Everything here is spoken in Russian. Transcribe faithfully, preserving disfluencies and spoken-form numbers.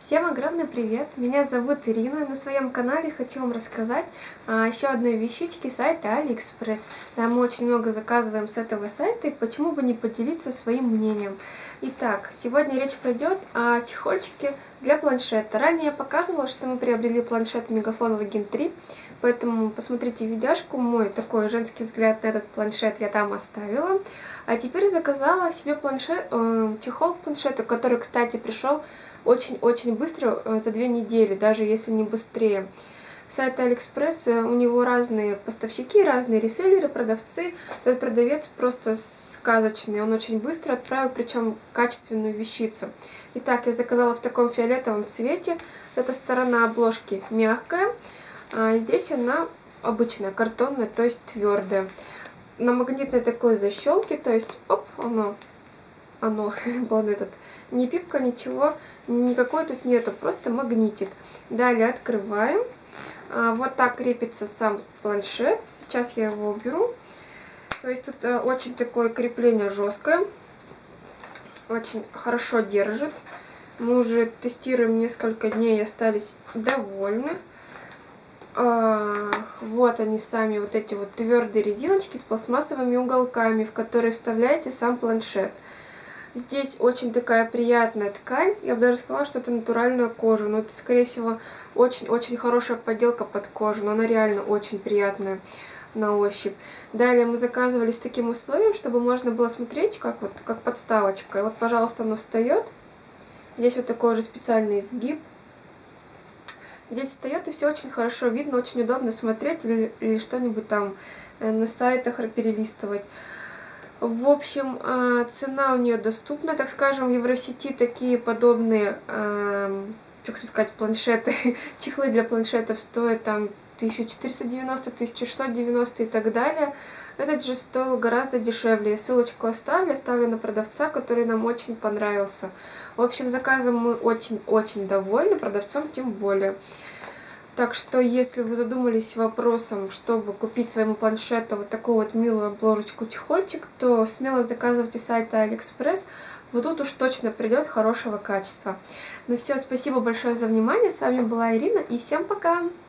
Всем огромный привет! Меня зовут Ирина. На своем канале хочу вам рассказать о еще одной вещичке сайта Алиэкспресс. Да, мы очень много заказываем с этого сайта, и почему бы не поделиться своим мнением. Итак, сегодня речь пойдет о чехольчике для планшета. Ранее я показывала, что мы приобрели планшет Мегафон Логин три, поэтому посмотрите видяшку. Мой такой женский взгляд на этот планшет я там оставила. А теперь заказала себе планшет, э, чехол к планшету, который, кстати, пришел очень-очень быстро, за две недели, даже если не быстрее. Сайт Алиэкспресс, у него разные поставщики, разные реселлеры, продавцы. Этот продавец просто сказочный, он очень быстро отправил, причем качественную вещицу. Итак, я заказала в таком фиолетовом цвете. Эта сторона обложки мягкая, а здесь она обычная, картонная, то есть твердая. На магнитной такой защелке, то есть, оп, оно... Оно, вон этот, не пипка, ничего, никакой тут нету, просто магнитик. Далее открываем. Вот так крепится сам планшет. Сейчас я его уберу. То есть тут очень такое крепление жесткое, очень хорошо держит. Мы уже тестируем несколько дней и остались довольны. Вот они сами, вот эти вот твердые резиночки с пластмассовыми уголками, в которые вставляете сам планшет. Здесь очень такая приятная ткань. Я бы даже сказала, что это натуральная кожа. Но это, скорее всего, очень-очень хорошая подделка под кожу. Но она реально очень приятная на ощупь. Далее мы заказывали с таким условием, чтобы можно было смотреть, как, вот, как подставочка. И вот, пожалуйста, оно встает. Здесь вот такой же специальный изгиб. Здесь встает, и все очень хорошо видно, очень удобно смотреть или, или что-нибудь там на сайтах перелистывать. В общем, цена у нее доступна, так скажем, в Евросети такие подобные, э, хочу сказать, планшеты, чехлы для планшетов стоят там тысяча четыреста девяносто, тысяча шестьсот девяносто и так далее. Этот же стоил гораздо дешевле. Я ссылочку оставлю, оставлю на продавца, который нам очень понравился. В общем, заказом мы очень-очень довольны, продавцом тем более. Так что, если вы задумались вопросом, чтобы купить своему планшету вот такую вот милую обложечку-чехольчик, то смело заказывайте с сайта Алиэкспресс. Вот тут уж точно придет хорошего качества. Ну все, спасибо большое за внимание. С вами была Ирина, и всем пока!